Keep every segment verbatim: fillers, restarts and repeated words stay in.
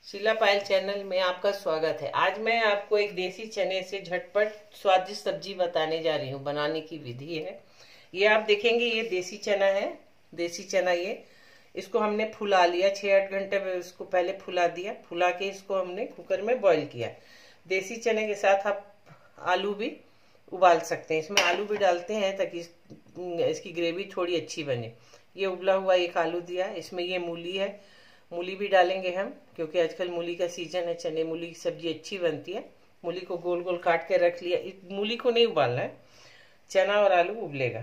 शीला पायल channel में आपका स्वागत है। आज मैं आपको एक देसी चने से झटपट स्वादिष्ट सब्जी बताने जा रही हूँ। बनाने की विधि है ये, आप देखेंगे। ये देसी चना है, देसी चना। ये इसको हमने फुला लिया, छः आठ घंटे में इसको पहले फुला दिया। फुला के इसको हमने कुकर में बॉईल किया। देसी चने के साथ आप आलू भी उबाल सकते हैं। इसमें आलू भी डालते हैं ताकि इस, इसकी ग्रेवी थोड़ी अच्छी बने। ये उबला हुआ एक आलू दिया। इसमें ये मूली है, मूली भी डालेंगे हम, क्योंकि आजकल मूली का सीजन है। चने मूली की सब्जी अच्छी बनती है। मूली को गोल गोल काट के रख लिया। मूली को नहीं उबालना है, चना और आलू उबलेगा।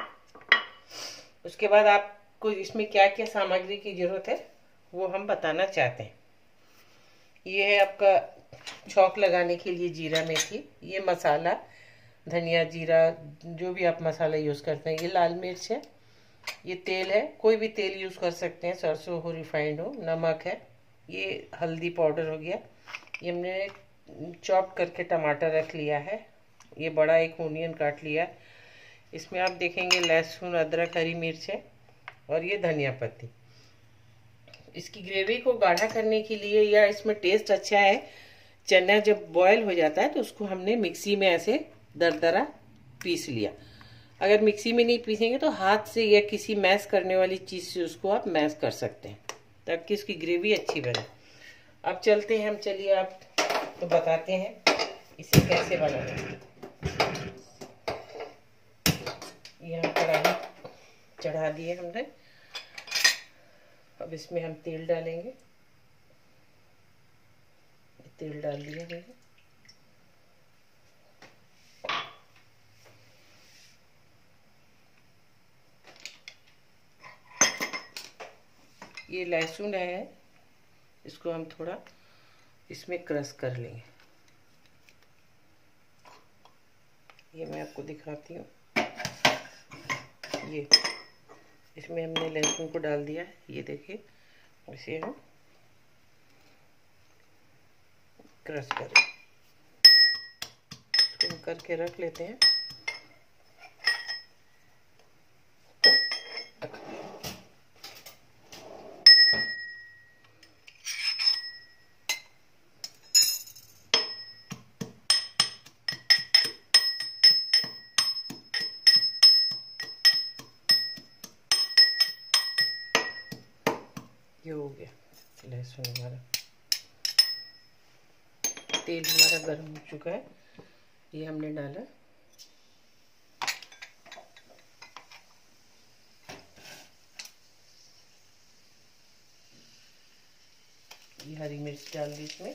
उसके बाद आपको इसमें क्या क्या सामग्री की जरूरत है वो हम बताना चाहते हैं। ये है आपका छौंक लगाने के लिए जीरा मेथी, ये मसाला धनिया जीरा जो भी आप मसाला यूज़ करते हैं। ये लाल मिर्च है, ये तेल है, कोई भी तेल यूज़ कर सकते हैं, सरसों हो, रिफाइंड हो। नमक है, ये हल्दी पाउडर हो गया। ये हमने चॉप करके टमाटर रख लिया है। ये बड़ा एक ओनियन काट लिया। इसमें आप देखेंगे लहसुन, अदरक, हरी मिर्च है और ये धनिया पत्ती। इसकी ग्रेवी को गाढ़ा करने के लिए या इसमें टेस्ट अच्छा है, चना जब बॉयल हो जाता है तो उसको हमने मिक्सी में ऐसे दरदरा पीस लिया। अगर मिक्सी में नहीं पीसेंगे तो हाथ से या किसी मैश करने वाली चीज़ से उसको आप मैश कर सकते हैं ताकि उसकी ग्रेवी अच्छी बने। अब चलते हैं हम, चलिए आप तो बताते हैं इसे कैसे बनाना है। यहाँ कढ़ाई चढ़ा दिए हमने। अब इसमें हम तेल डालेंगे। तेल डाल दिया हमने। ये लहसुन है, इसको हम थोड़ा इसमें क्रश कर लेंगे। ये मैं आपको दिखाती हूँ। ये इसमें हमने लहसुन को डाल दिया है, ये देखिए। इसे हम क्रश करें, इसको हम करके रख लेते हैं। ये हो गया लहसुन हमारा। तेल हमारा गर्म हो चुका है, ये हमने डाला। ये हरी मिर्च डाल दी इसमें।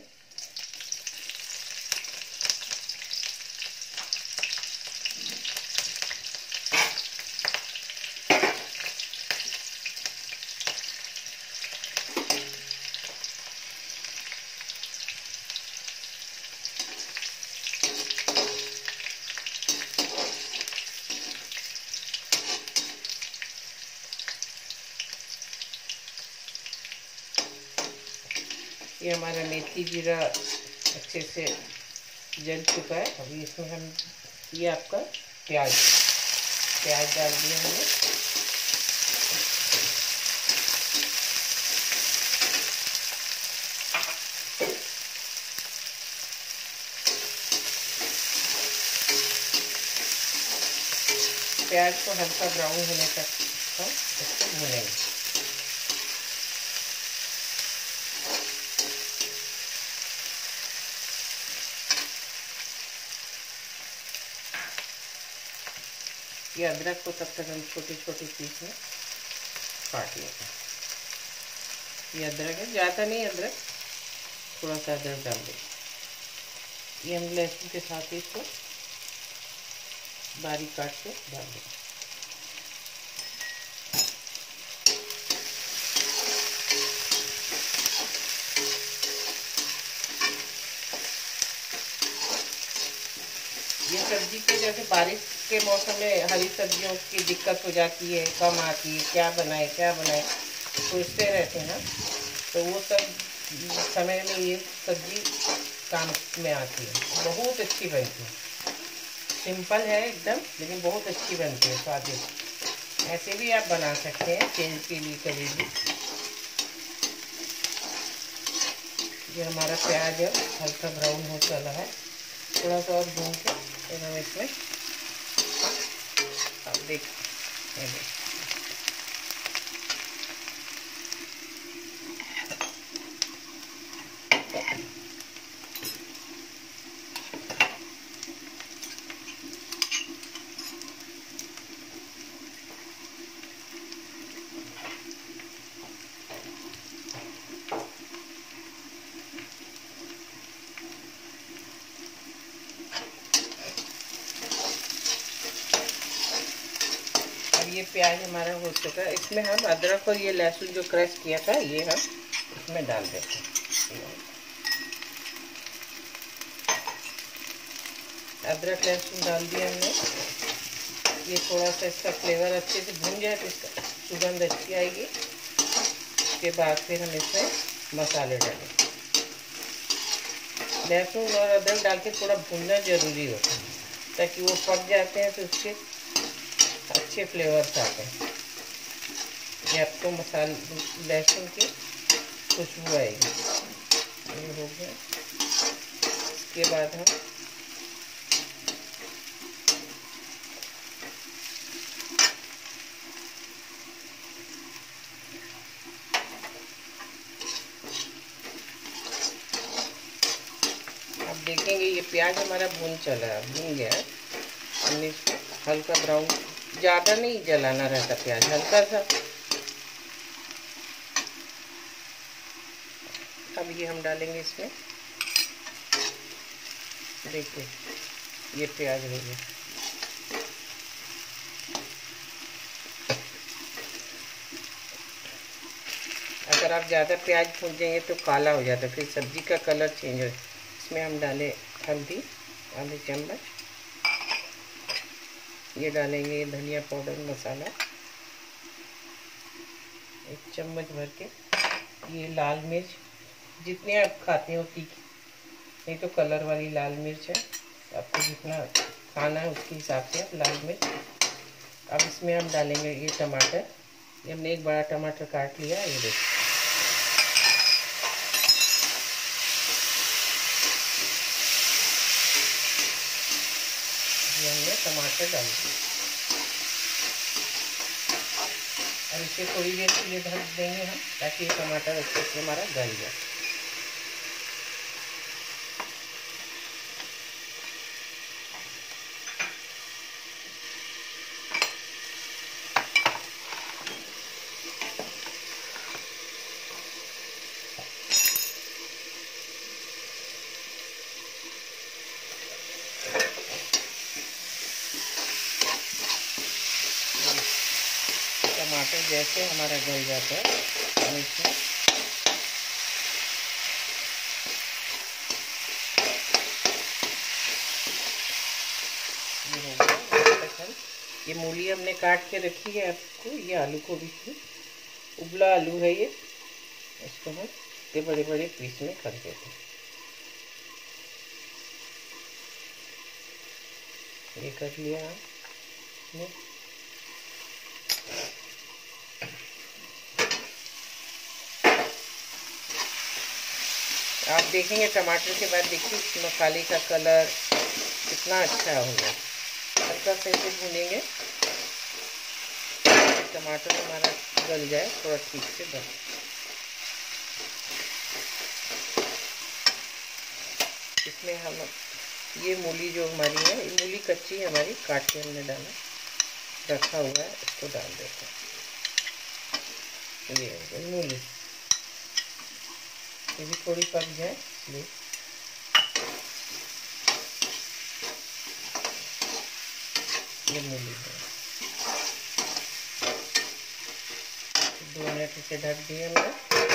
ये हमारा मेथी जीरा अच्छे से जल चुका है। अभी इसमें हम ये आपका प्याज प्याज डाल दिया हमने। प्याज को हल्का ब्राउन होने तक हम इसको भूनेंगे। ये अदरक को तब तक हम छोटे छोटे पीस में काट लेते हैं। ये अदरक है, ज़्यादा नहीं अदरक, थोड़ा सा अदरक डाल दें। ये हम लहसुन के साथ ही इसको बारीक काट के डाल दें। ये सब्जी के जैसे बारिश के मौसम में हरी सब्जियों की दिक्कत हो जाती है, कम आती है, क्या बनाए क्या बनाए सोचते रहते हैं, तो वो सब समय में ये सब्जी काम में आती है। बहुत अच्छी बनती है, सिंपल है एकदम, लेकिन बहुत अच्छी बनती है, स्वादिष्ट। ऐसे भी आप बना सकते हैं, चेंज के लिए कभी भी। ये हमारा प्याज है हल्का ब्राउन हो चला है, थोड़ा सा और भून के फिर हम इसमें अब देख ये प्याज हमारा हो चुका है। इसमें हम अदरक और ये लहसुन जो क्रश किया था ये हम इसमें डाल देते हैं। अदरक लहसुन डाल दिया हमने। ये थोड़ा सा इसका फ्लेवर अच्छे से भून जाए तो इसका सुगंध अच्छी आएगी। उसके बाद फिर हम इसमें मसाले डालेंगे। लहसुन और अदरक डाल के थोड़ा भूनना ज़रूरी होता है ताकि वो पक जाते हैं तो उसके अच्छे फ्लेवर्स आते हैं। ये आपको मसाले लहसुन की खुशबू आएगी। ये हो गया। इसके बाद हम अब देखेंगे ये प्याज हमारा भून चला है, भून गया है। हमने इसको हल्का ब्राउन, ज़्यादा नहीं जलाना रहता प्याज, हल्का सा। अब ये हम डालेंगे इसमें। देखिए ये प्याज हो गया। अगर आप ज़्यादा प्याज भूनेंगे तो काला हो जाता है, फिर सब्जी का कलर चेंज हो। इसमें हम डालें हल्दी आधे चम्मच, ये डालेंगे धनिया पाउडर मसाला एक चम्मच भर के। ये लाल मिर्च जितने आप खाते हो तीखी, नहीं तो कलर वाली लाल मिर्च है, आपको जितना खाना है उसके हिसाब से आप लाल मिर्च। अब इसमें हम डालेंगे ये टमाटर। ये हमने एक बड़ा टमाटर काट लिया, ये देखिए। ये हमने टमाटर डाल दिया और इसे थोड़ी देर के लिए ढक देंगे हम ताकि ये टमाटर अच्छे से हमारा गल जाए। टमाटर जैसे हमारा गल जाता है हम इसमें ये हो गया। ये मूली हमने काट के रखी है आपको, ये आलू को भी उबला आलू है ये, इसको हम इतने बड़े बड़े पीस में कर देते हैं। ये कर लिया हमने। आप देखेंगे टमाटर के बाद, देखिए इस मसाले का कलर कितना अच्छा होगा। हल्का से इसे भूनेंगे, टमाटर हमारा गल जाए थोड़ा ठीक से बस। इसमें हम ये मूली जो हमारी है, ये मूली कच्ची है हमारी, काट के हमने डाला रखा हुआ है, इसको डाल देते हैं। ये मूली ये भी थोड़ी पक जाए इसलिए। ये मूली है, दो मिनट इसे ढक दिए हमने।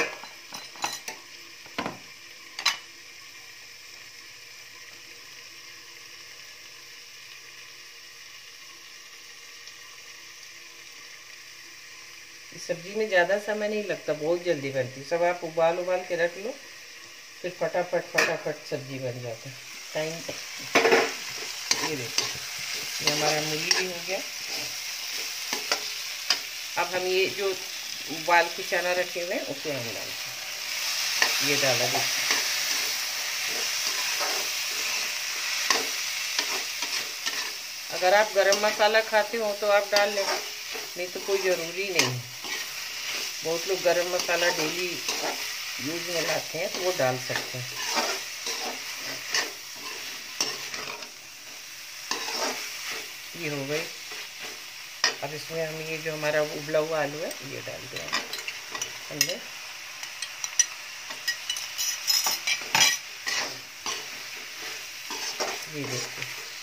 सब्जी में ज़्यादा समय नहीं लगता, बहुत जल्दी बनती। सब आप उबाल उबाल के रख लो, फिर फटाफट फटाफट सब्जी बन जाता है। टाइम ये देखो, ये हमारा मूली भी हो गया। अब हम ये जो उबाल के चना रखे हुए हैं उसे हम डालते हैं। ये डाला देखिए, अगर आप गरम मसाला खाते हो तो आप डाल लें, नहीं तो कोई ज़रूरी नहीं है। बहुत लोग गरम मसाला डेली यूज में लाते हैं तो वो डाल सकते हैं। ये हो गई। अब इसमें हम ये जो हमारा उबला हुआ आलू है ये डाल देंगे अंदर। ये देखिए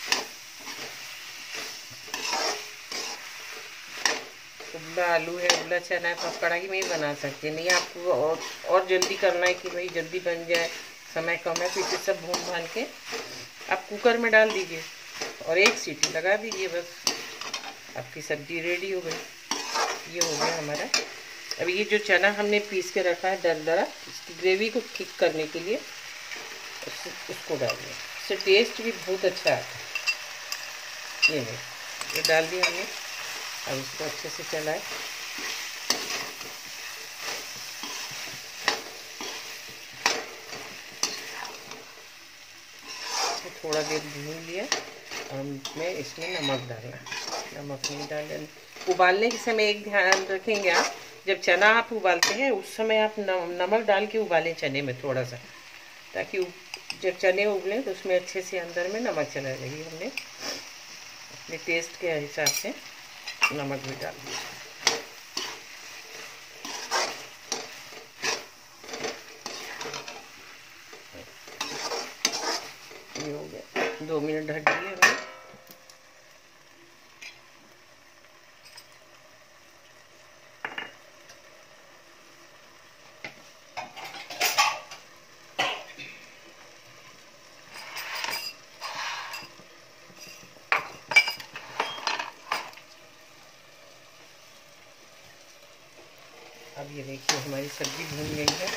उबला आलू है, उबला चना है, तो आप कढ़ाई में ही बना सकते हैं। नहीं आपको और, और जल्दी करना है कि भाई जल्दी बन जाए, समय कम है, तो इसे सब भून भान के आप कुकर में डाल दीजिए और एक सीटी लगा दीजिए, बस आपकी सब्जी रेडी हो गई। ये हो गया हमारा। अब ये जो चना हमने पीस के रखा है दरदरा, इसकी ग्रेवी को ठीक करने के लिए इसको डाल दिया, इससे टेस्ट भी बहुत अच्छा आता है। ये नहीं, ये डाल दिया हमने। अब इसको अच्छे से चलाए। थोड़ा देर भून लिया और हमें इसमें नमक डालना। नमक नहीं डालना। उबालने के समय एक ध्यान रखेंगे आप, जब चना आप उबालते हैं उस समय आप नमक डाल के उबालें चने में थोड़ा सा, ताकि जब चने उबलें तो उसमें अच्छे से अंदर में नमक चला जाएगी। हमने अपने टेस्ट के हिसाब से नमक भी डाल दिया। ये हो गया, दो मिनट ढक दिए हमने। अब ये देखिए हमारी सब्जी भून गई है।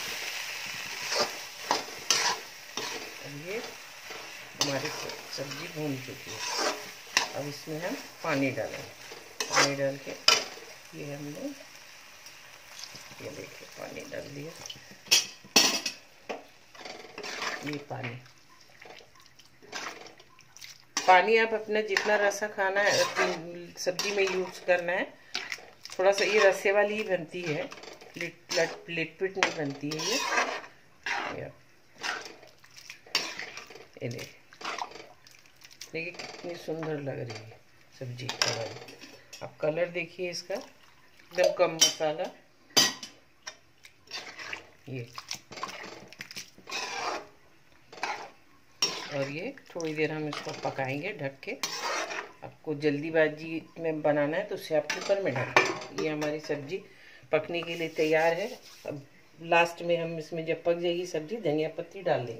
अब ये हमारी सब्जी भून चुकी है। अब इसमें हम पानी डालेंगे। पानी डाल के ये हमने ये देखिए पानी डाल दिया। ये पानी पानी आप अपना जितना रसा खाना है सब्जी में यूज करना है। थोड़ा सा ये रस्से वाली ही बनती है, लिटपिट नहीं बनती है ये। ये देखिए देखिए कितनी सुंदर लग रही है सब्जी कलर। आप कलर देखिए इसका, एकदम कम मसाला। ये और ये थोड़ी देर हम इसको पकाएंगे ढक के। आपको जल्दीबाजी में बनाना है तो उसे आप कुकर में डालें। ये हमारी सब्जी पकने के लिए तैयार है। अब लास्ट में हम इसमें जब पक जाएगी सब्जी धनिया पत्ती डाल देंगे।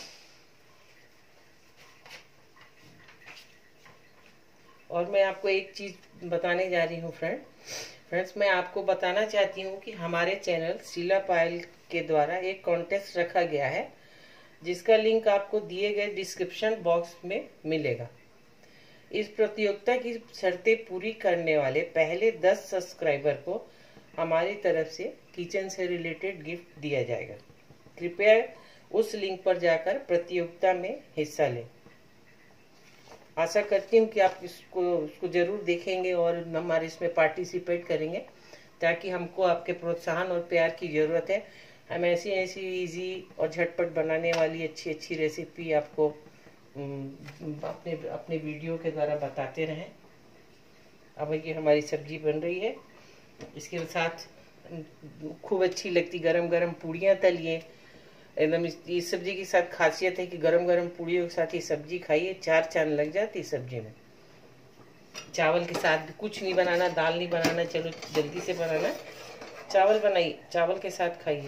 और मैं आपको एक चीज़ बताने जा रही हूँ फ्रेंड फ्रेंड्स मैं आपको बताना चाहती हूँ कि हमारे चैनल शीला पायल के द्वारा एक कॉन्टेस्ट रखा गया है, जिसका लिंक आपको दिए गए डिस्क्रिप्शन बॉक्स में मिलेगा। इस प्रतियोगिता की शर्तें पूरी करने वाले पहले दस सब्सक्राइबर को हमारी तरफ से किचन से रिलेटेड गिफ्ट दिया जाएगा। कृपया उस लिंक पर जाकर प्रतियोगिता में हिस्सा लें। आशा करती हूँ कि आप इसको उसको जरूर देखेंगे और हमारे इसमें पार्टिसिपेट करेंगे, ताकि हमको आपके प्रोत्साहन और प्यार की ज़रूरत है। हम ऐसी ऐसी इजी और झटपट बनाने वाली अच्छी अच्छी रेसिपी आपको अपने अपने वीडियो के द्वारा बताते रहें। अब ये हमारी सब्जी बन रही है, इसके साथ खूब अच्छी लगती गरम गरम पूड़ियाँ तलिए एकदम। इस सब्जी के साथ खासियत है कि गरम गरम पूड़ियों के साथ ये सब्जी खाइए, चार चांद लग जाती सब्जी में। चावल के साथ कुछ नहीं बनाना, दाल नहीं बनाना, चलो जल्दी से बनाना, चावल बनाइए, चावल के साथ खाइए।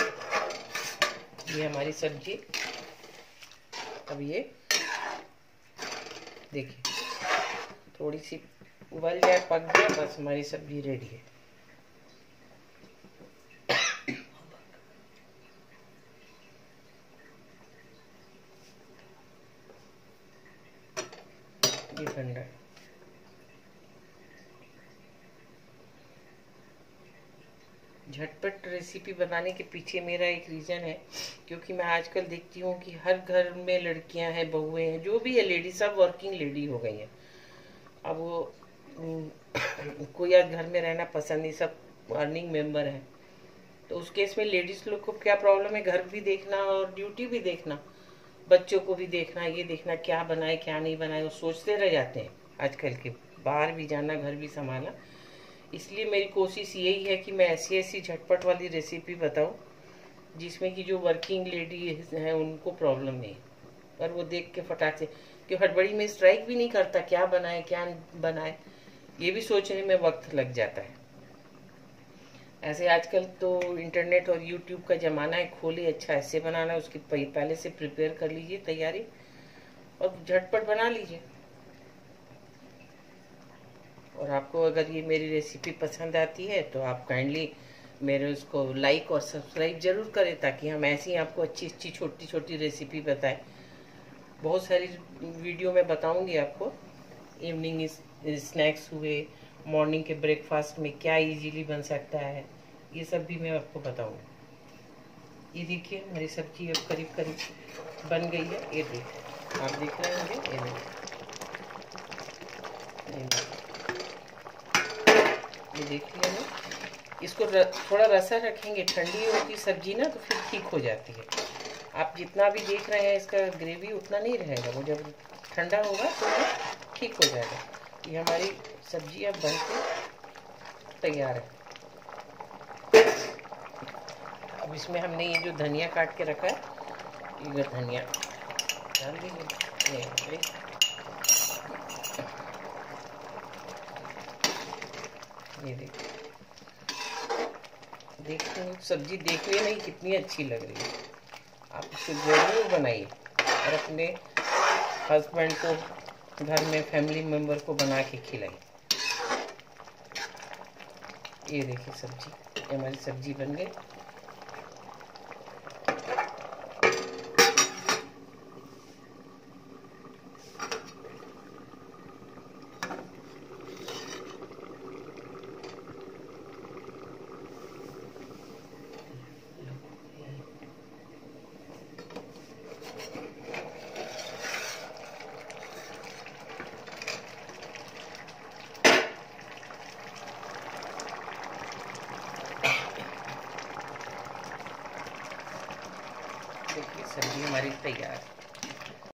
ये हमारी सब्जी अब ये देखिए थोड़ी सी उबल जाए, पक जाए, बस हमारी सब्जी रेडी है। ये बन रहा है। झटपट रेसिपी बनाने के पीछे मेरा एक रीज़न है, क्योंकि मैं आजकल देखती हूँ कि हर घर में लड़कियां हैं, बहुएं हैं, जो भी है लेडी, सब वर्किंग लेडी हो गई हैं। अब वो कोई आज घर में रहना पसंद नहीं, सब अर्निंग मेंबर हैं। तो उस केस में लेडीज लोग को क्या प्रॉब्लम है, घर भी देखना और ड्यूटी भी देखना, बच्चों को भी देखना, ये देखना क्या बनाए क्या नहीं बनाए, वो सोचते रह जाते हैं आजकल के, बाहर भी जाना घर भी संभालना। इसलिए मेरी कोशिश यही है कि मैं ऐसी ऐसी झटपट वाली रेसिपी बताऊं जिसमें कि जो वर्किंग लेडी हैं उनको प्रॉब्लम नहीं, और वो देख के फटाक से, क्यों हड़बड़ी में स्ट्राइक भी नहीं करता, क्या बनाए क्या बनाए ये भी सोचने में वक्त लग जाता है। ऐसे आजकल तो इंटरनेट और यूट्यूब का ज़माना है, खोले अच्छा ऐसे बनाना है, उसकी पहले से प्रिपेयर कर लीजिए तैयारी और झटपट बना लीजिए। और आपको अगर ये मेरी रेसिपी पसंद आती है तो आप काइंडली मेरे उसको लाइक और सब्सक्राइब जरूर करें, ताकि हम ऐसी आपको अच्छी अच्छी छोटी छोटी रेसिपी बताएं। बहुत सारी वीडियो में बताऊंगी आपको, इवनिंग स्नैक्स हुए, मॉर्निंग के ब्रेकफास्ट में क्या इजीली बन सकता है, ये सब भी मैं आपको बताऊंगी। ये देखिए मेरी सब्जी अब करीब करीब बन गई है, ये देखिए आप देख रहे होंगे, ये देखिए ये देख लिया ना। इसको र, थोड़ा रसा रखेंगे, ठंडी होती सब्जी ना तो फिर ठीक हो जाती है। आप जितना भी देख रहे हैं इसका ग्रेवी उतना नहीं रहेगा, वो जब ठंडा होगा तो वो ठीक हो जाएगा। ये हमारी सब्जी अब बन के तैयार है। अब इसमें हमने ये जो धनिया काट के रखा है, ये धनिया डाल दीजिए। ये देखिए, देखिए सब्जी देखने में ही कितनी अच्छी लग रही है। आप इसे जरूर बनाइए और अपने हस्बैंड को, घर में फैमिली मेंबर को बना के खिलाइए। ये देखिए सब्जी, ये हमारी सब्जी बन गई। देखिए सब्जी हमारी तैयार है।